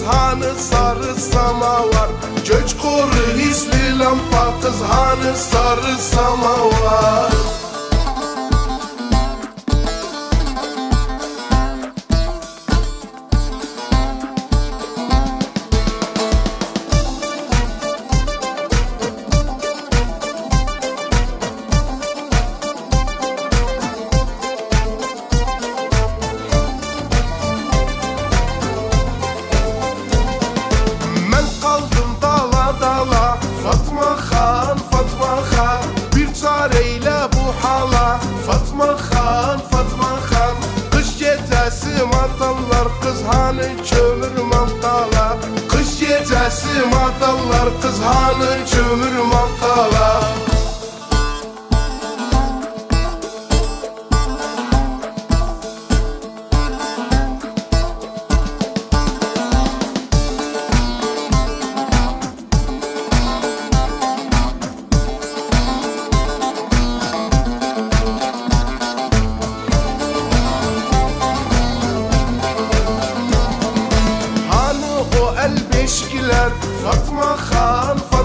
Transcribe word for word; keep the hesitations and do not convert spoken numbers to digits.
hani sarı samavar. Göç koru hisli lampa kız hani sarı samavar. Fatma Xan, Fatma Xan, bir çareyle bu hala. Fatma Xan, Fatma Xan, kış gecesi matallar kız hani kömür mantala. Kış gecesi matallar kız hani kömür mantala. Fatma Xan,